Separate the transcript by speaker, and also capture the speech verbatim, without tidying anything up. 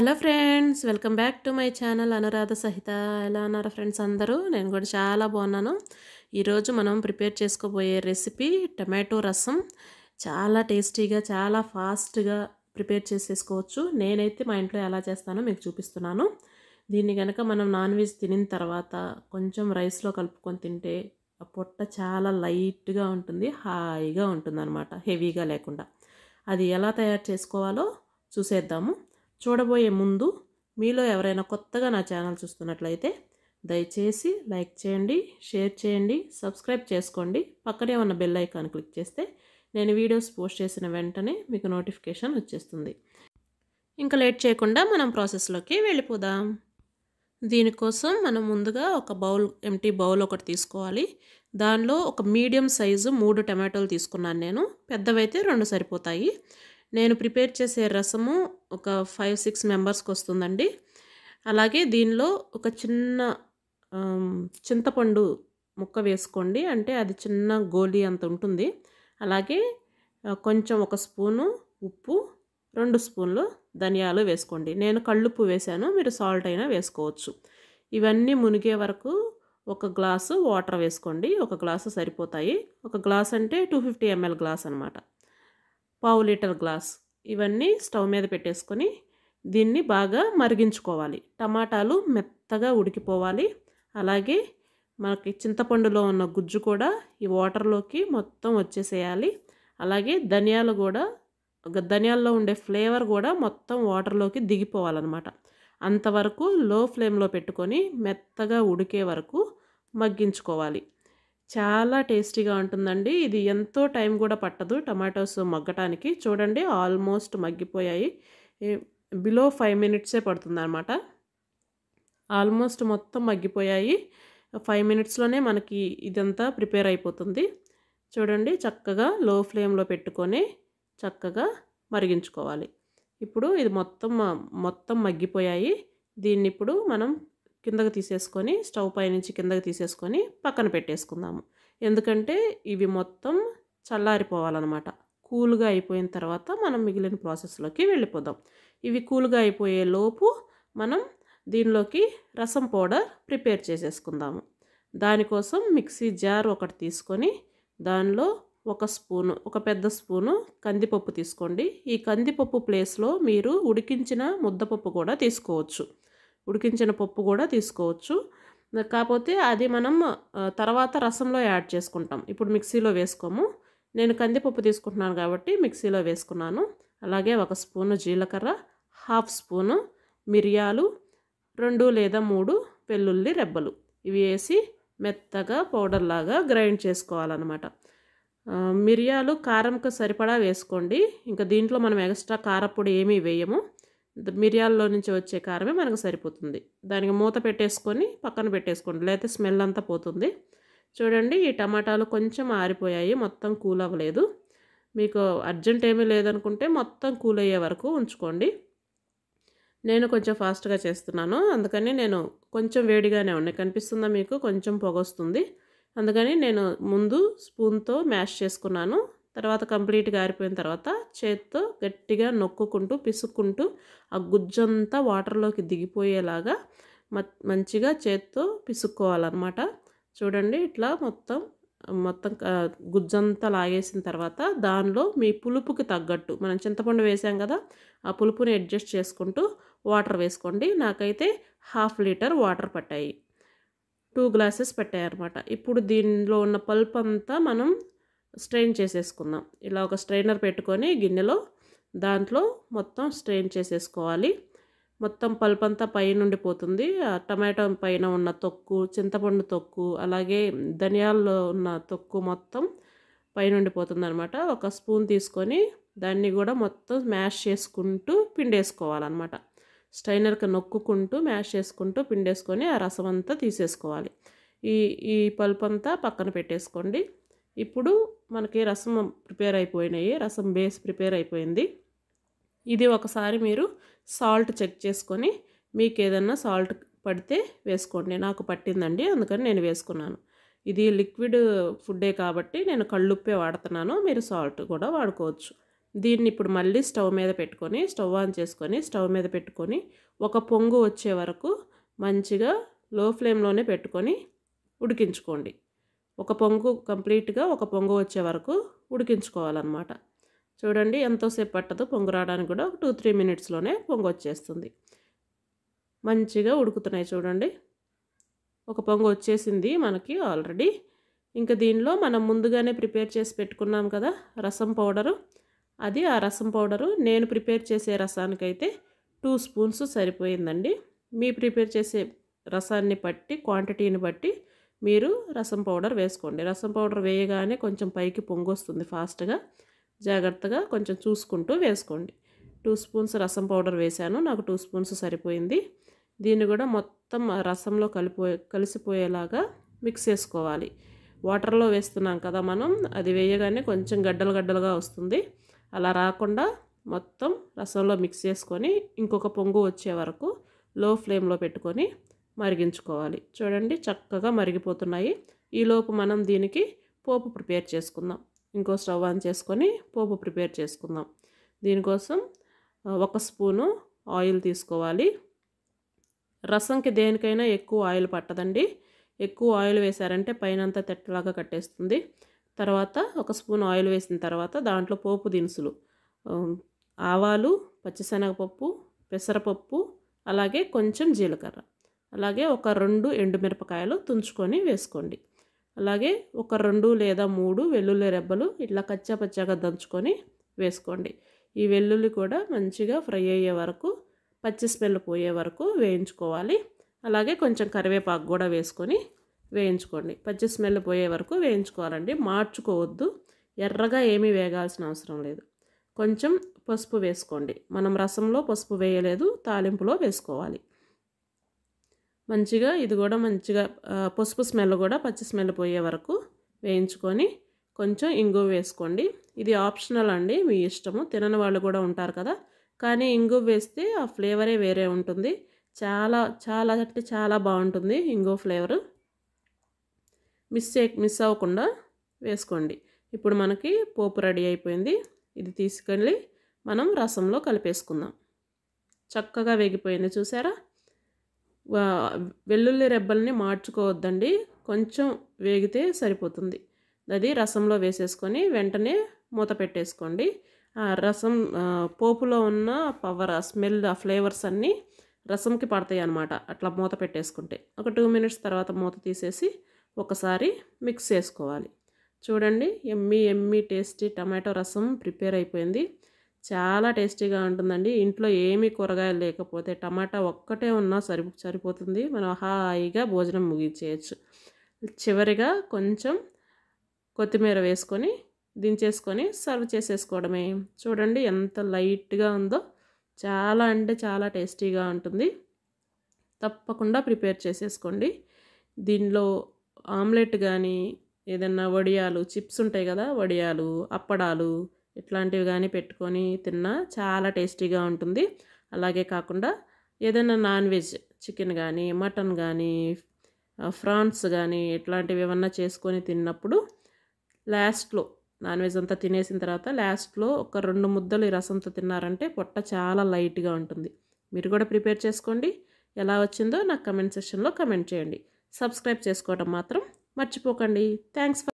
Speaker 1: Hello friends, welcome back to my channel Anuradha Sahita. ఎలా ఉన్నారు friends అందరూ? నేను కూడా చాలా బాగున్నాను. ఈరోజు మనం ప్రిపేర్ చేసుకోబోయే రెసిపీ టమాటో రసం. చాలా టేస్టీగా, చాలా ఫాస్ట్గా ప్రిపేర్ చేసేసుకోవచ్చు. నేనైతే మా ఇంట్లో ఎలా చేస్తానో మీకు చూపిస్తున్నాను. దీన్ని కనుక మనం నాన్ వెజ్ తినిన తర్వాత కొంచెం రైస్లో కలుపుకొని తింటే ఆ పొట్ట చాలా లైట్గా ఉంటుంది, హాయిగా ఉంటుంది అనమాట, హెవీగా లేకుండా. అది ఎలా తయారు చేసుకోవాలో చూసేద్దాము. చూడబోయే ముందు మీలో ఎవరైనా కొత్తగా నా ఛానల్ చూస్తున్నట్లయితే దయచేసి లైక్ చేయండి, షేర్ చేయండి, సబ్స్క్రైబ్ చేసుకోండి. పక్కనే ఉన్న బెల్ ఐకాన్ క్లిక్ చేస్తే నేను వీడియోస్ పోస్ట్ చేసిన వెంటనే మీకు నోటిఫికేషన్ వచ్చేస్తుంది. ఇంకా లేట్ చేయకుండా మనం ప్రాసెస్లోకి వెళ్ళిపోదాం. దీనికోసం మనం ముందుగా ఒక బౌల్, ఎంటీ బౌల్ ఒకటి తీసుకోవాలి. దానిలో ఒక మీడియం సైజు మూడు టమాటోలు తీసుకున్నాను నేను. పెద్దవైతే రెండు సరిపోతాయి. నేను ప్రిపేర్ చేసే రసము ఒక ఫైవ్ సిక్స్ మెంబర్స్కి వస్తుందండి. అలాగే దీనిలో ఒక చిన్న చింతపండు ముక్క వేసుకోండి, అంటే అది చిన్న గోలీ అంత ఉంటుంది. అలాగే కొంచెం ఒక స్పూను ఉప్పు, రెండు స్పూన్లు ధనియాలు వేసుకోండి. నేను కళ్ళుప్పు వేసాను, మీరు సాల్ట్ అయినా వేసుకోవచ్చు. ఇవన్నీ మునిగే వరకు ఒక గ్లాసు వాటర్ వేసుకోండి. ఒక గ్లాసు సరిపోతాయి. ఒక గ్లాస్ అంటే టూ ఫిఫ్టీ ఎంఎల్ గ్లాస్ అనమాట, పావు లీటర్ గ్లాస్. ఇవన్నీ స్టవ్ మీద పెట్టేసుకొని దీన్ని బాగా మరిగించుకోవాలి. టమాటాలు మెత్తగా ఉడికిపోవాలి. అలాగే మనకి చింతపండులో ఉన్న గుజ్జు కూడా ఈ వాటర్లోకి మొత్తం వచ్చేసేయాలి. అలాగే ధనియాలు కూడా, ధనియాల్లో ఉండే ఫ్లేవర్ కూడా మొత్తం వాటర్లోకి దిగిపోవాలన్నమాట. అంతవరకు లో ఫ్లేమ్లో పెట్టుకొని మెత్తగా ఉడికే వరకు మగ్గించుకోవాలి. చాలా టేస్టీగా ఉంటుందండి. ఇది ఎంతో టైం కూడా పట్టదు టమాటోస్ మగ్గటానికి. చూడండి, ఆల్మోస్ట్ మగ్గిపోయాయి. బిలో ఫైవ్ మినిట్సే పడుతుంది అనమాట. ఆల్మోస్ట్ మొత్తం మగ్గిపోయాయి. ఫైవ్ మినిట్స్లోనే మనకి ఇదంతా ప్రిపేర్ అయిపోతుంది. చూడండి, చక్కగా లో ఫ్లేమ్లో పెట్టుకొని చక్కగా మరిగించుకోవాలి. ఇప్పుడు ఇది మొత్తం మొత్తం మగ్గిపోయాయి. దీన్ని ఇప్పుడు మనం కిందకి తీసేసుకొని, స్టవ్ పై నుంచి కిందకి తీసేసుకొని పక్కన పెట్టేసుకుందాము. ఎందుకంటే ఇవి మొత్తం చల్లారిపోవాలన్నమాట. కూల్గా అయిపోయిన తర్వాత మనం మిగిలిన ప్రాసెస్లోకి వెళ్ళిపోదాం. ఇవి కూల్గా అయిపోయే లోపు మనం దీనిలోకి రసం పౌడర్ ప్రిపేర్ చేసేసుకుందాము. దానికోసం మిక్సీ జార్ ఒకటి తీసుకొని దానిలో ఒక స్పూను, ఒక పెద్ద స్పూను కందిపప్పు తీసుకోండి. ఈ కందిపప్పు ప్లేస్లో మీరు ఉడికించిన ముద్దపప్పు కూడా తీసుకోవచ్చు. ఉడికించిన పప్పు కూడా తీసుకోవచ్చు. కాకపోతే అది మనం తర్వాత రసంలో యాడ్ చేసుకుంటాం, ఇప్పుడు మిక్సీలో వేసుకోము. నేను కందిపప్పు తీసుకుంటున్నాను కాబట్టి మిక్సీలో వేసుకున్నాను. అలాగే ఒక స్పూను జీలకర్ర, హాఫ్ స్పూను మిరియాలు, రెండు లేదా మూడు వెల్లుల్లి రెబ్బలు, ఇవి వేసి మెత్తగా పౌడర్ లాగా గ్రైండ్ చేసుకోవాలన్నమాట. మిరియాలు కారంకు సరిపడా వేసుకోండి. ఇంకా దీంట్లో మనం ఎక్స్ట్రా కారపొడి ఏమీ వేయము. మిరియాల్లో నుంచి వచ్చే కారమే మనకు సరిపోతుంది. దానికి మూత పెట్టేసుకొని పక్కన పెట్టేసుకోండి, లేకపోతే స్మెల్ అంతా పోతుంది. చూడండి, ఈ టమాటాలు కొంచెం ఆరిపోయాయి, మొత్తం కూల్ అవ్వలేదు. మీకు అర్జెంట్ ఏమీ లేదనుకుంటే మొత్తం కూల్ అయ్యే వరకు ఉంచుకోండి. నేను కొంచెం ఫాస్ట్గా చేస్తున్నాను, అందుకని నేను కొంచెం వేడిగానే ఉన్నాయి. కనిపిస్తుందా మీకు? కొంచెం పొగ వస్తుంది. అందుకని నేను ముందు స్పూన్తో మ్యాష్ చేసుకున్నాను. తర్వాత కంప్లీట్గా ఆరిపోయిన తర్వాత చేత్తో గట్టిగా నొక్కుకుంటూ పిసుక్కుంటూ ఆ గుజ్జంతా వాటర్లోకి దిగిపోయేలాగా మంచిగా చేత్తో పిసుక్కోవాలన్నమాట. చూడండి, ఇట్లా మొత్తం మొత్తం గుజ్జంతా లాగేసిన తర్వాత దానిలో మీ పులుపుకి తగ్గట్టు, మనం చింతపండు వేసాం కదా, ఆ పులుపుని అడ్జస్ట్ చేసుకుంటూ వాటర్ వేసుకోండి. నాకైతే హాఫ్ లీటర్ వాటర్ పట్టాయి, టూ గ్లాసెస్ పట్టాయి అన్నమాట. ఇప్పుడు దీనిలో ఉన్న పల్ప్ అంతా మనం స్ట్రెయిన్ చేసేసుకుందాం. ఇలా ఒక స్ట్రైనర్ పెట్టుకొని గిన్నెలో దాంట్లో మొత్తం స్ట్రెయిన్ చేసేసుకోవాలి. మొత్తం పల్ప్ అంతా పైనుండి పోతుంది. ఆ టమాటో పైన ఉన్న తొక్కు, చింతపండు తొక్కు, అలాగే ధనియాల్లో ఉన్న తొక్కు మొత్తం పైనుండి పోతుంది అనమాట. ఒక స్పూన్ తీసుకొని దాన్ని కూడా మొత్తం మ్యాష్ చేసుకుంటూ పిండేసుకోవాలన్నమాట. స్ట్రైనర్కి నొక్కుకుంటూ మ్యాష్ చేసుకుంటూ పిండేసుకొని ఆ రసం అంతా తీసేసుకోవాలి. ఈ ఈ పల్ప్ అంతా పక్కన పెట్టేసుకోండి. ఇప్పుడు మనకి రసం ప్రిపేర్ అయిపోయినాయి, రసం బేస్ ప్రిపేర్ అయిపోయింది. ఇది ఒకసారి మీరు సాల్ట్ చెక్ చేసుకొని మీకు ఏదన్నా సాల్ట్ పడితే వేసుకోండి. నాకు పట్టిందండి, అందుకని నేను వేసుకున్నాను. ఇది లిక్విడ్ ఫుడ్డే కాబట్టి నేను కళ్ళుప్పే వాడుతున్నాను, మీరు సాల్ట్ కూడా వాడుకోవచ్చు. దీన్ని ఇప్పుడు మళ్ళీ స్టవ్ మీద పెట్టుకొని స్టవ్ ఆన్ చేసుకొని స్టవ్ మీద పెట్టుకొని ఒక పొంగు వచ్చే వరకు మంచిగా లో ఫ్లేమ్లోనే పెట్టుకొని ఉడికించుకోండి. ఒక పొంగు కంప్లీట్గా ఒక పొంగు వచ్చే వరకు ఉడికించుకోవాలన్నమాట. చూడండి ఎంతోసేపు పట్టదు పొంగు రావడానికి, కూడా ఒక టూ త్రీ మినిట్స్లోనే పొంగు వచ్చేస్తుంది. మంచిగా ఉడుకుతున్నాయి చూడండి. ఒక పొంగు వచ్చేసింది మనకి ఆల్రెడీ. ఇంకా దీనిలో మనం ముందుగానే ప్రిపేర్ చేసి పెట్టుకున్నాం కదా రసం పౌడరు, అది ఆ రసం పౌడరు నేను ప్రిపేర్ చేసే రసానికైతే టూ స్పూన్స్ సరిపోయిందండి. మీ ప్రిపేర్ చేసే రసాన్ని బట్టి క్వాంటిటీని బట్టి మీరు రసం పౌడర్ వేసుకోండి. రసం పౌడర్ వేయగానే కొంచెం పైకి పొంగు వస్తుంది ఫాస్ట్గా, జాగ్రత్తగా కొంచెం చూసుకుంటూ వేసుకోండి. టూ స్పూన్స్ రసం పౌడర్ వేసాను, నాకు టూ స్పూన్స్ సరిపోయింది. దీన్ని కూడా మొత్తం రసంలో కలిపో కలిసిపోయేలాగా మిక్స్ చేసుకోవాలి. వాటర్లో వేస్తున్నాం కదా మనం, అది వేయగానే కొంచెం గడ్డలు గడ్డలుగా వస్తుంది. అలా రాకుండా మొత్తం రసంలో మిక్స్ చేసుకొని ఇంకొక పొంగు వచ్చే వరకు లో ఫ్లేమ్లో పెట్టుకొని మరిగించుకోవాలి. చూడండి చక్కగా మరిగిపోతున్నాయి. ఈలోపు మనం దీనికి పోపు ప్రిపేర్ చేసుకుందాం. ఇంకో స్టవ్ ఆన్ చేసుకొని పోపు ప్రిపేర్ చేసుకుందాం. దీనికోసం ఒక స్పూను ఆయిల్ తీసుకోవాలి. రసంకి దేనికైనా ఎక్కువ ఆయిల్ పట్టదండి. ఎక్కువ ఆయిల్ వేసారంటే పైనంతా తెట్టలాగా కట్టేస్తుంది. తర్వాత ఒక స్పూన్ ఆయిల్ వేసిన తర్వాత దాంట్లో పోపు దినుసులు, ఆవాలు, పచ్చిశనగపప్పు, పెసరపప్పు, అలాగే కొంచెం జీలకర్ర, అలాగే ఒక రెండు ఎండుమిరపకాయలు తుంచుకొని వేసుకోండి. అలాగే ఒక రెండు లేదా మూడు వెల్లుల్లి రెబ్బలు ఇట్లా కచ్చా పచ్చాగా దంచుకొని వేసుకోండి. ఈ వెల్లుల్లి కూడా మంచిగా ఫ్రై అయ్యే వరకు, పచ్చి స్మెల్ పోయే వరకు వేయించుకోవాలి. అలాగే కొంచెం కరివేపాకు కూడా వేసుకొని వేయించుకోండి. పచ్చి స్మెల్ పోయే వరకు వేయించుకోవాలండి, మార్చుకోవద్దు. ఎర్రగా ఏమీ వేగాల్సిన అవసరం లేదు. కొంచెం పసుపు వేసుకోండి. మనం రసంలో పసుపు వేయలేదు, తాలింపులో వేసుకోవాలి. మంచిగా ఇది కూడా మంచిగా పసుపు స్మెల్ కూడా పచ్చి స్మెల్ పోయే వరకు వేయించుకొని కొంచెం ఇంగువ వేసుకోండి. ఇది ఆప్షనల్ అండి, మీ ఇష్టము. తినని వాళ్ళు కూడా ఉంటారు కదా, కానీ ఇంగువ వేస్తే ఆ ఫ్లేవరే వేరే ఉంటుంది. చాలా చాలా అంటే చాలా బాగుంటుంది ఇంగువ ఫ్లేవరు. మిస్ మిస్ అవ్వకుండా వేసుకోండి. ఇప్పుడు మనకి పోపు రెడీ అయిపోయింది. ఇది తీసుకెళ్ళి మనం రసంలో కలిపేసుకుందాం. చక్కగా వేగిపోయింది చూసారా. వెల్లుల్లి రెబ్బల్ని మార్చుకోవద్దండి, కొంచెం వేగితే సరిపోతుంది. అది రసంలో వేసేసుకొని వెంటనే మూత పెట్టేసుకోండి. ఆ రసం పోపులో ఉన్న పవర్, ఆ స్మెల్, ఆ ఫ్లేవర్స్ అన్నీ రసంకి పడతాయి అన్నమాట అట్లా మూత పెట్టేసుకుంటే. ఒక టూ మినిట్స్ తర్వాత మూత తీసేసి ఒకసారి మిక్స్ చేసుకోవాలి. చూడండి yummy yummy tasty tomato rasam prepare అయిపోయింది. చాలా టేస్టీగా ఉంటుందండి. ఇంట్లో ఏమీ కూరగాయలు లేకపోతే టమాటా ఒక్కటే ఉన్నా సరి సరిపోతుంది. మనం హాయిగా భోజనం ముగించేయచ్చు. చివరిగా కొంచెం కొత్తిమీర వేసుకొని దించేసుకొని సర్వ్ చేసేసుకోవడమే. చూడండి ఎంత లైట్గా ఉందో, చాలా అంటే చాలా టేస్టీగా ఉంటుంది. తప్పకుండా ప్రిపేర్ చేసేసుకోండి. దీనిలో ఆమ్లెట్ కానీ ఏదన్నా వడియాలు, చిప్స్ ఉంటాయి కదా, వడియాలు, అప్పడాలు ఇట్లాంటివి కానీ పెట్టుకొని తిన్నా చాలా టేస్టీగా ఉంటుంది. అలాగే కాకుండా ఏదైనా నాన్ వెజ్, చికెన్ కానీ మటన్ కానీ ఫ్రాన్స్ కానీ ఇట్లాంటివి ఏమన్నా చేసుకొని తిన్నప్పుడు లాస్ట్లో నాన్ వెజ్ అంతా తినేసిన తర్వాత లాస్ట్లో ఒక రెండు ముద్దలు ఈ రసంతో తిన్నారంటే పొట్ట చాలా లైట్గా ఉంటుంది. మీరు కూడా ప్రిపేర్ చేసుకోండి. ఎలా వచ్చిందో నాకు కమెంట్ సెక్షన్లో కమెంట్ చేయండి. సబ్స్క్రైబ్ చేసుకోవడం మాత్రం మర్చిపోకండి. Thanks for